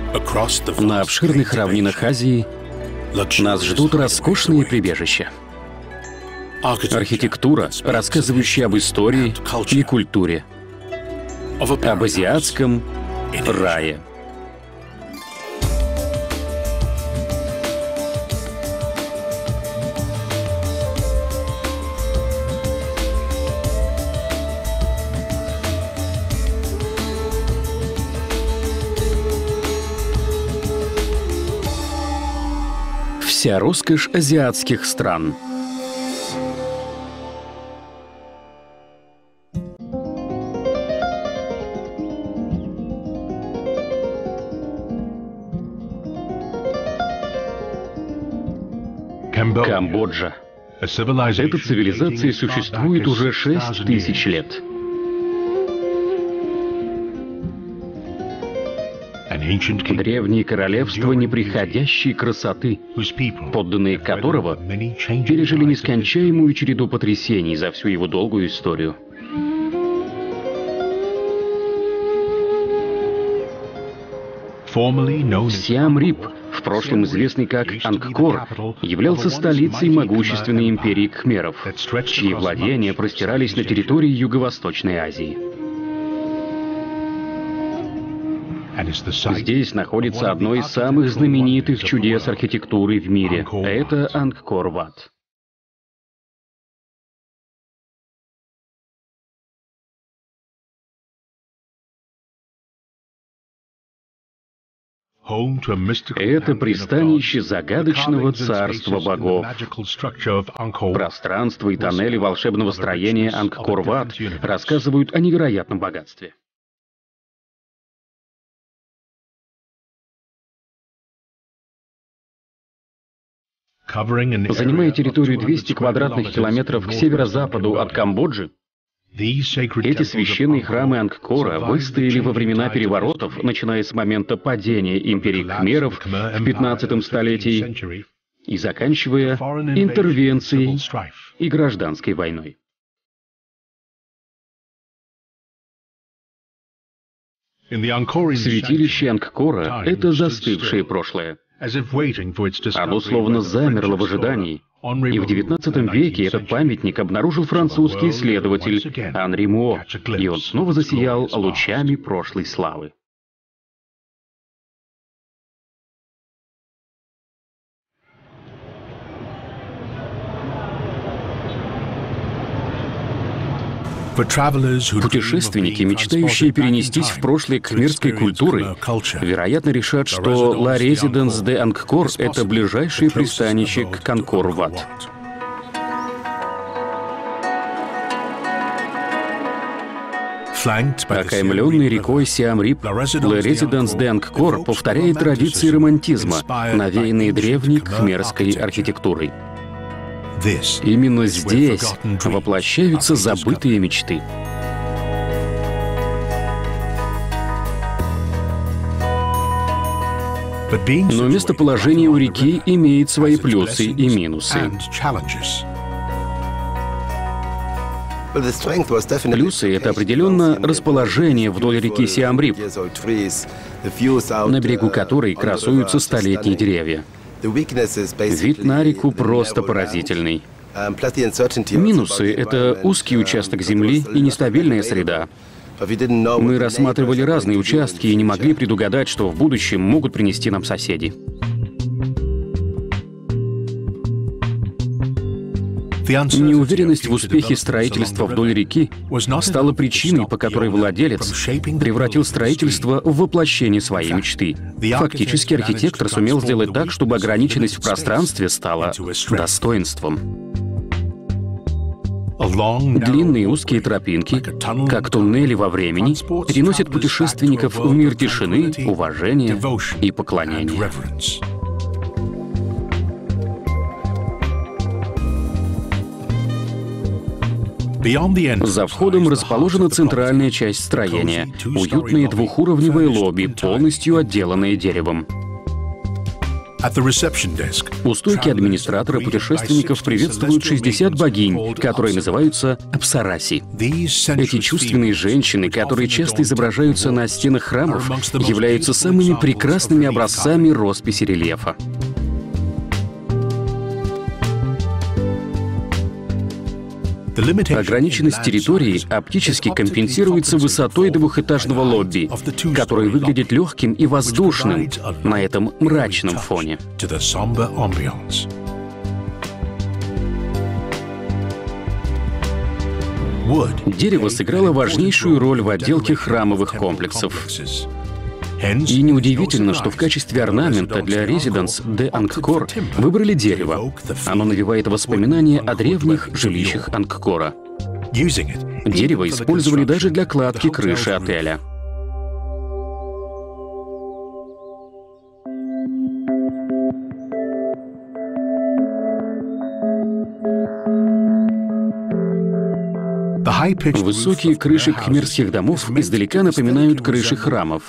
На обширных равнинах Азии нас ждут роскошные прибежища. Архитектура, рассказывающая об истории и культуре, об азиатском рае. Вся роскошь азиатских стран. Камбоджа. Эта цивилизация существует уже 6000 лет. Древние королевства неприходящей красоты, подданные которого пережили нескончаемую череду потрясений за всю его долгую историю. Сиам-Рип, в прошлом известный как Ангкор, являлся столицей могущественной империи кхмеров, чьи владения простирались на территории Юго-Восточной Азии. Здесь находится одно из самых знаменитых чудес архитектуры в мире. Это Ангкор-Ват. Это пристанище загадочного царства богов. Пространство и тоннели волшебного строения Ангкор-Ват рассказывают о невероятном богатстве. Занимая территорию 200 квадратных километров к северо-западу от Камбоджи, эти священные храмы Ангкора выстояли во времена переворотов, начиная с момента падения империи Кхмеров в 15 столетии и заканчивая интервенцией и гражданской войной. Святилище Ангкора — это застывшее прошлое. Оно словно замерло в ожидании, и в XIX веке этот памятник обнаружил французский исследователь Анри Муо, и он снова засиял лучами прошлой славы. Путешественники, мечтающие перенестись в прошлое кхмерской культуры, вероятно, решат, что La Résidence de Angkor — это ближайшее пристанище к Ангкор-Ват. Окаймленный рекой Сиам-Рип, La Résidence de Angkor повторяет традиции романтизма, навеянные древней кхмерской архитектурой. Именно здесь воплощаются забытые мечты. Но местоположение у реки имеет свои плюсы и минусы. Плюсы — это определенно расположение вдоль реки Сиам-Рип, на берегу которой красуются столетние деревья. Вид на реку просто поразительный. Минусы — это узкий участок земли и нестабильная среда. Мы рассматривали разные участки и не могли предугадать, что в будущем могут принести нам соседи. Неуверенность в успехе строительства вдоль реки стала причиной, по которой владелец превратил строительство в воплощение своей мечты. Фактически архитектор сумел сделать так, чтобы ограниченность в пространстве стала достоинством. Длинные узкие тропинки, как туннели во времени, переносят путешественников в мир тишины, уважения и поклонения. За входом расположена центральная часть строения, уютные двухуровневые лобби, полностью отделанные деревом. У стойки администратора путешественников приветствуют 60 богинь, которые называются Апсараси. Эти чувственные женщины, которые часто изображаются на стенах храмов, являются самыми прекрасными образцами росписи рельефа. Ограниченность территории оптически компенсируется высотой двухэтажного лобби, который выглядит легким и воздушным на этом мрачном фоне. Дерево сыграло важнейшую роль в отделке храмовых комплексов. И неудивительно, что в качестве орнамента для Residence de Angkor выбрали дерево. Оно навевает воспоминания о древних жилищах Ангкора. Дерево использовали даже для кладки крыши отеля. Высокие крыши кхмерских домов издалека напоминают крыши храмов.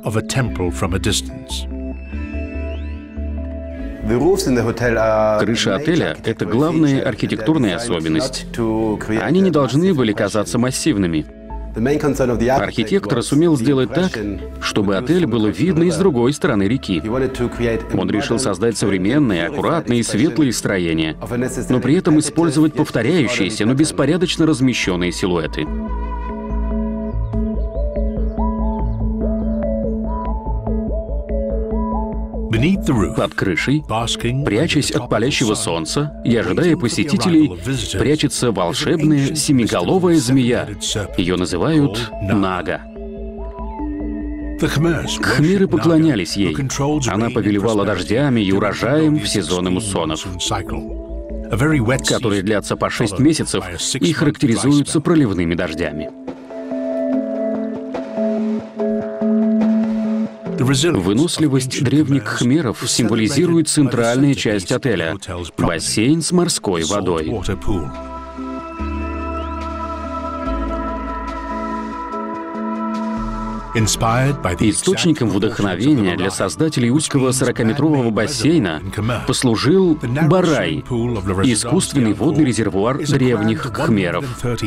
Крыша отеля — это главная архитектурная особенность. Они не должны были казаться массивными. Архитектор сумел сделать так, чтобы отель было видно и с другой стороны реки. Он решил создать современные, аккуратные и светлые строения, но при этом использовать повторяющиеся, но беспорядочно размещенные силуэты. Под крышей, прячась от палящего солнца и ожидая посетителей, прячется волшебная семиголовая змея. Ее называют Нага. Кхмеры поклонялись ей. Она повелевала дождями и урожаем в сезоны муссонов, которые длятся по 6 месяцев и характеризуются проливными дождями. Выносливость древних кхмеров символизирует центральная часть отеля — бассейн с морской водой. Источником вдохновения для создателей узкого 40-метрового бассейна послужил Барай — искусственный водный резервуар древних кхмеров.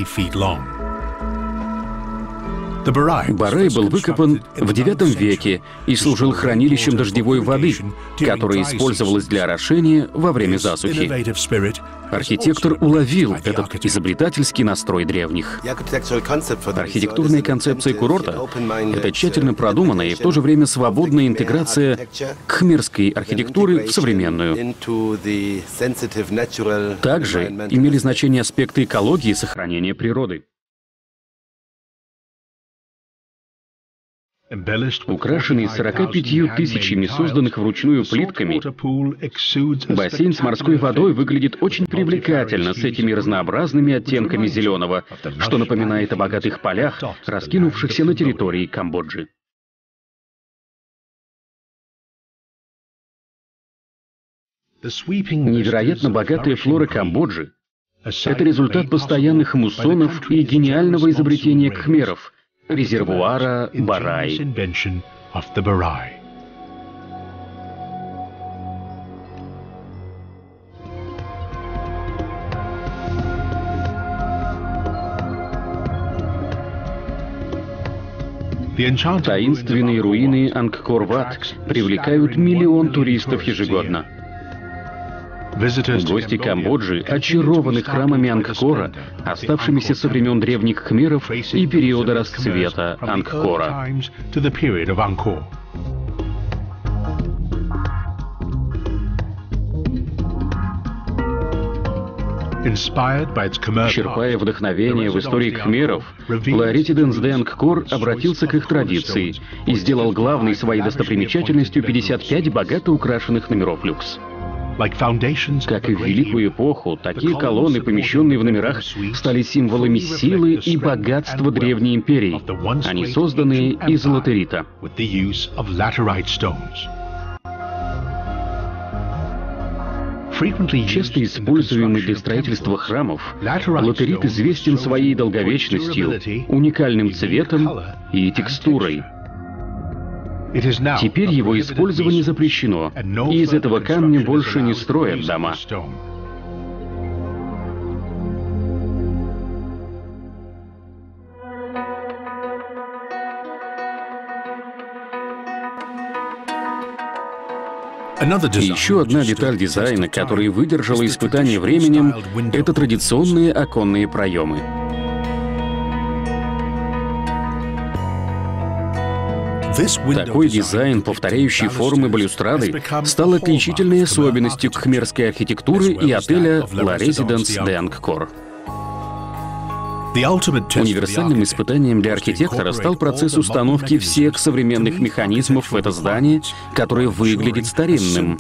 Барай был выкопан в IX веке и служил хранилищем дождевой воды, которая использовалась для орошения во время засухи. Архитектор уловил этот изобретательский настрой древних. Архитектурная концепция курорта — это тщательно продуманная и в то же время свободная интеграция кхмерской архитектуры в современную. Также имели значение аспекты экологии и сохранения природы. Украшенный 45 тысячами созданных вручную плитками, бассейн с морской водой выглядит очень привлекательно с этими разнообразными оттенками зеленого, что напоминает о богатых полях, раскинувшихся на территории Камбоджи. Невероятно богатая флора Камбоджи — это результат постоянных муссонов и гениального изобретения кхмеров — резервуара Барай. Таинственные руины Ангкор-Ват привлекают 1 миллион туристов ежегодно. Гости Камбоджи очарованы храмами Ангкора, оставшимися со времен древних кхмеров и периода расцвета Ангкора. Черпая вдохновение в истории кхмеров, La Residence de Angkor обратился к их традиции и сделал главной своей достопримечательностью 55 богато украшенных номеров люкс. Как и в Великую эпоху, такие колонны, помещенные в номерах, стали символами силы и богатства древней империи. Они созданы из латерита. Часто используемый для строительства храмов, латерит известен своей долговечностью, уникальным цветом и текстурой. Теперь его использование запрещено, и из этого камня больше не строят дома. Еще одна деталь дизайна, которая выдержала испытание временем, это традиционные оконные проемы. Такой дизайн, повторяющий формы балюстрады, стал отличительной особенностью кхмерской архитектуры и отеля La Résidence d'Angkor. Универсальным испытанием для архитектора стал процесс установки всех современных механизмов в это здание, которое выглядит старинным.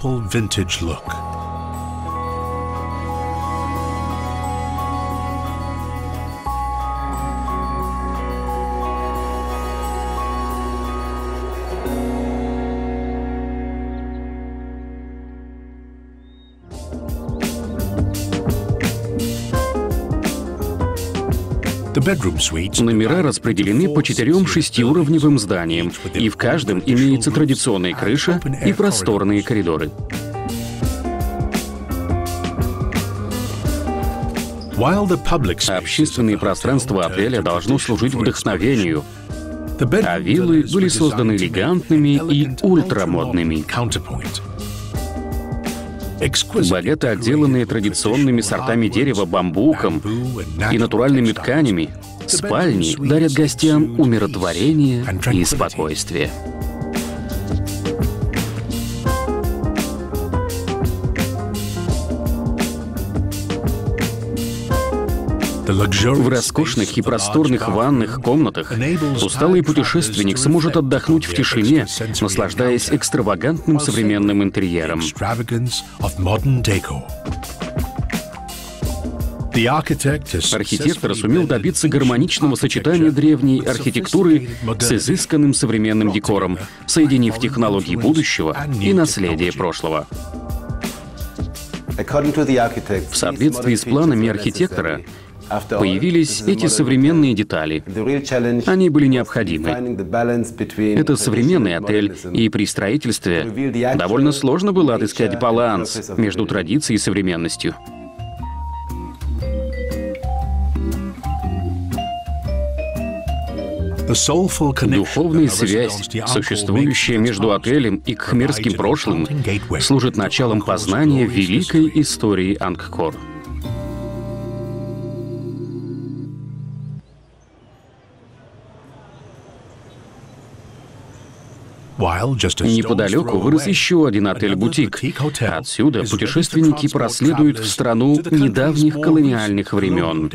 Номера распределены по 4 шестиуровневым зданиям, и в каждом имеется традиционная крыша и просторные коридоры. Общественное пространство отеля должно служить вдохновению, а виллы были созданы элегантными и ультрамодными. Богато отделанные традиционными сортами дерева бамбуком и натуральными тканями, спальни дарят гостям умиротворение и спокойствие. В роскошных и просторных ванных комнатах усталый путешественник сможет отдохнуть в тишине, наслаждаясь экстравагантным современным интерьером. Архитектор сумел добиться гармоничного сочетания древней архитектуры с изысканным современным декором, соединив технологии будущего и наследие прошлого. В соответствии с планами архитектора, появились эти современные детали. Они были необходимы. Это современный отель, и при строительстве довольно сложно было отыскать баланс между традицией и современностью. Духовная связь, существующая между отелем и кхмерским прошлым, служит началом познания великой истории Ангкор. Неподалеку вырос еще один отель-бутик. Отсюда путешественники проследуют в страну недавних колониальных времен.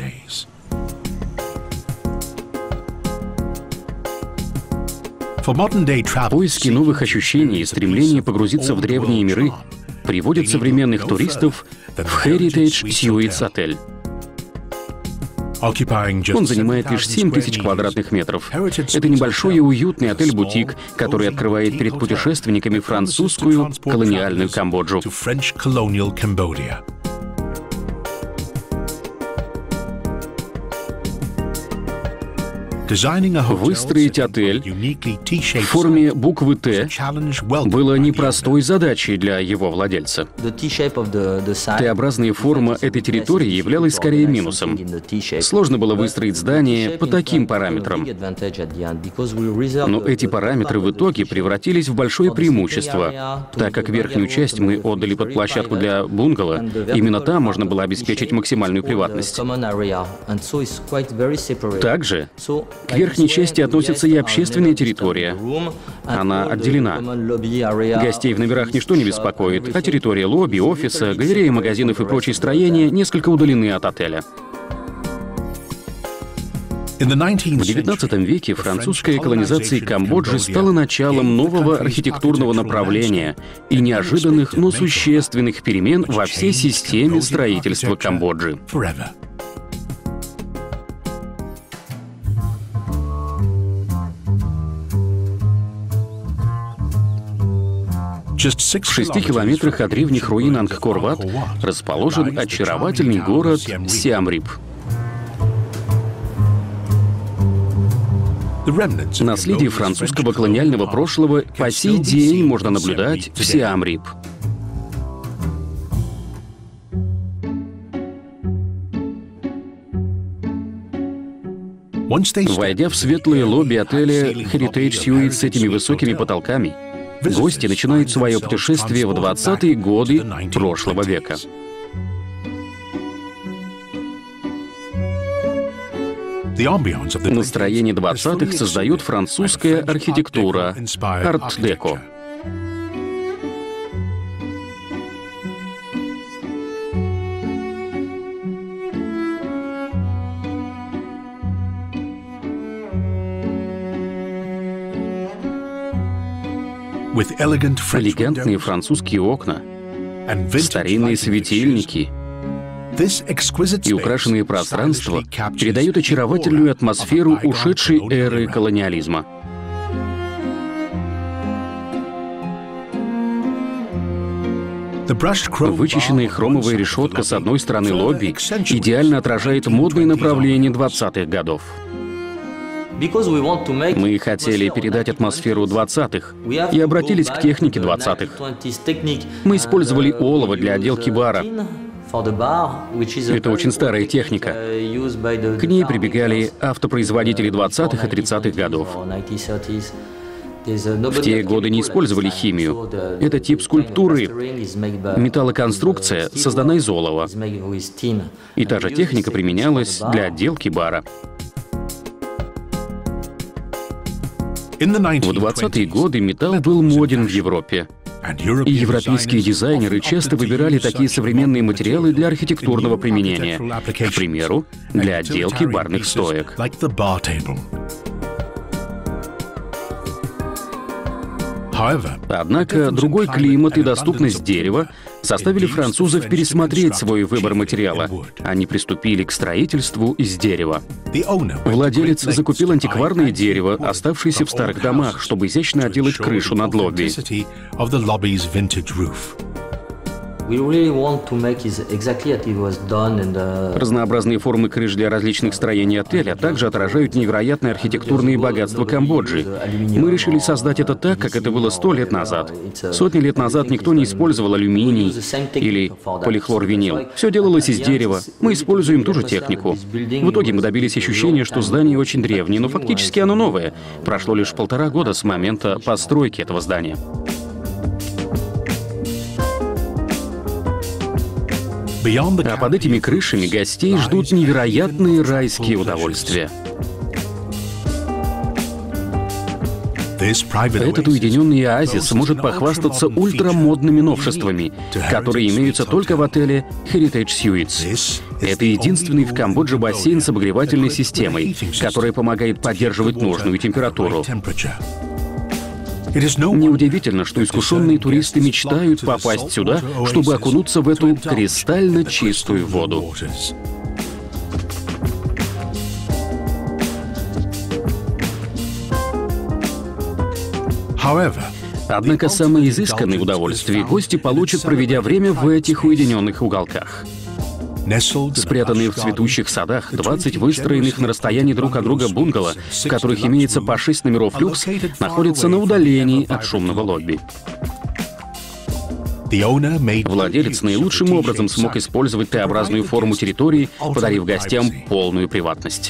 Поиски новых ощущений и стремление погрузиться в древние миры приводят современных туристов в Heritage Suites отель. Он занимает лишь 7000 квадратных метров. Это небольшой и уютный отель-бутик, который открывает перед путешественниками французскую колониальную Камбоджу. Выстроить отель в форме буквы «Т» было непростой задачей для его владельца. Т-образная форма этой территории являлась скорее минусом. Сложно было выстроить здание по таким параметрам. Но эти параметры в итоге превратились в большое преимущество, так как верхнюю часть мы отдали под площадку для бунгало. Именно там можно было обеспечить максимальную приватность. Также к верхней части относится и общественная территория. Она отделена. Гостей в номерах ничто не беспокоит, а территория лобби, офиса, галереи, магазинов и прочие строения несколько удалены от отеля. В XIX веке французская колонизация Камбоджи стала началом нового архитектурного направления и неожиданных, но существенных перемен во всей системе строительства Камбоджи. В 6 километрах от древних руин Ангкор-Ват расположен очаровательный город Сиам Рип. Наследие французского колониального прошлого по сей день можно наблюдать в Сиам-Рип. Войдя в светлые лобби отеля Heritage Suites с этими высокими потолками, гости начинают свое путешествие в 20-е годы прошлого века. Настроение 20-х создает французская архитектура арт-деко. Элегантные французские окна, старинные светильники и украшенные пространства передают очаровательную атмосферу ушедшей эры колониализма. Вычищенная хромовая решетка с одной стороны лобби идеально отражает модные направления 20-х годов. Мы хотели передать атмосферу 20-х и обратились к технике 20-х. Мы использовали олово для отделки бара. Это очень старая техника. К ней прибегали автопроизводители 20-х и 30-х годов. В те годы не использовали химию. Это тип скульптуры. Металлоконструкция создана из олова. И та же техника применялась для отделки бара. В 20-е годы металл был моден в Европе. И европейские дизайнеры часто выбирали такие современные материалы для архитектурного применения. К примеру, для отделки барных стоек. Однако другой климат и доступность дерева заставили французов пересмотреть свой выбор материала. Они приступили к строительству из дерева. Владелец закупил антикварное дерево, оставшееся в старых домах, чтобы изящно отделать крышу над лобби. Разнообразные формы крыш для различных строений отеля также отражают невероятные архихтектурные богатства Камбоджи. Мы решили создать это так, как это было 100 лет назад. Сотни лет назад никто не использовал алюминий или полихлорвинил. Все делалось из дерева. Мы используем ту же технику. В итоге мы добились ощущения, что здание очень древнее, но фактически оно новое. Прошло лишь 1,5 года с момента постройки этого здания. А под этими крышами гостей ждут невероятные райские удовольствия. Этот уединенный оазис может похвастаться ультрамодными новшествами, которые имеются только в отеле Heritage Suites. Это единственный в Камбодже бассейн с обогревательной системой, которая помогает поддерживать нужную температуру. Неудивительно, что искушенные туристы мечтают попасть сюда, чтобы окунуться в эту кристально чистую воду. Однако самые изысканные удовольствия гости получат, проведя время в этих уединенных уголках. Спрятанные в цветущих садах, 20 выстроенных на расстоянии друг от друга бунгало, в которых имеется по 6 номеров люкс, находятся на удалении от шумного лобби. Владелец наилучшим образом смог использовать Т-образную форму территории, подарив гостям полную приватность.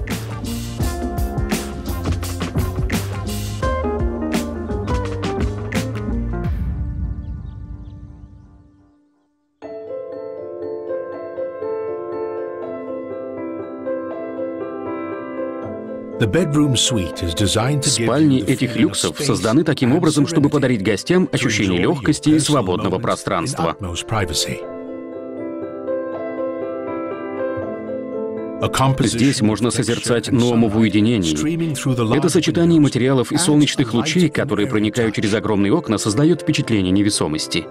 Спальни этих люксов созданы таким образом, чтобы подарить гостям ощущение легкости и свободного пространства. Здесь можно созерцать Ному в уединении. Это сочетание материалов и солнечных лучей, которые проникают через огромные окна, создает впечатление невесомости.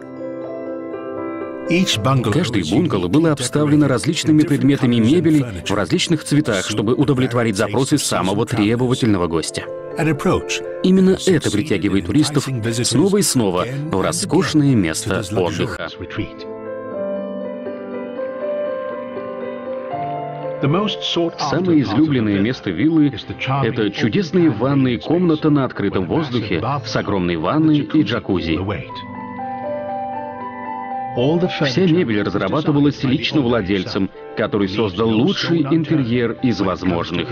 Каждое бунгало было обставлено различными предметами мебели в различных цветах, чтобы удовлетворить запросы самого требовательного гостя. Именно это притягивает туристов снова и снова в роскошное место отдыха. Самое излюбленное место виллы – это чудесная ванная комната на открытом воздухе с огромной ванной и джакузи. Вся мебель разрабатывалась лично владельцем, который создал лучший интерьер из возможных.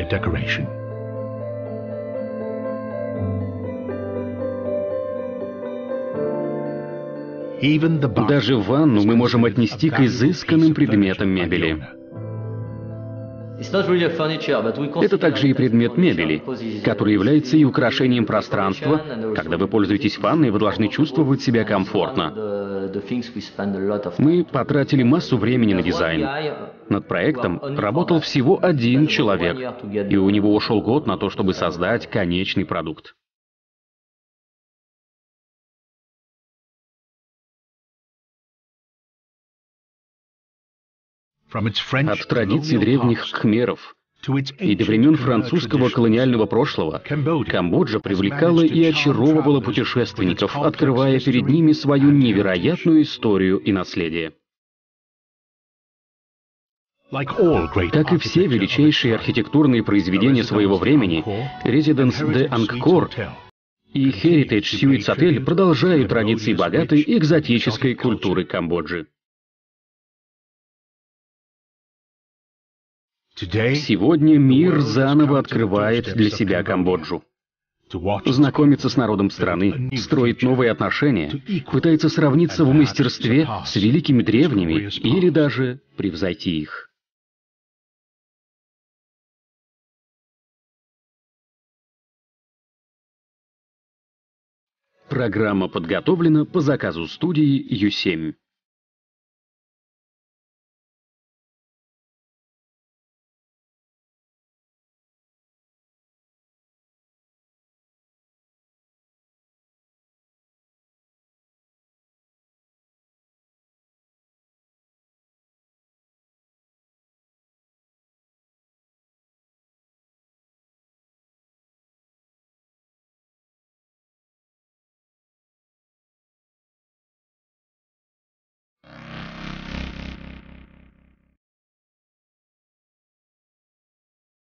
Даже ванну мы можем отнести к изысканным предметам мебели. Это также и предмет мебели, который является и украшением пространства. Когда вы пользуетесь ванной, вы должны чувствовать себя комфортно. Мы потратили массу времени на дизайн. Над проектом работал всего один человек, и у него ушел год на то, чтобы создать конечный продукт. От традиций древних кхмеров и до времен французского колониального прошлого Камбоджа привлекала и очаровывала путешественников, открывая перед ними свою невероятную историю и наследие. Как и все величайшие архитектурные произведения своего времени, Residence de Angkor и Heritage Suites Hotel продолжают традиции богатой экзотической культуры Камбоджи. Сегодня мир заново открывает для себя Камбоджу. Знакомится с народом страны, строит новые отношения, пытается сравниться в мастерстве с великими древними или даже превзойти их. Программа подготовлена по заказу студии U7.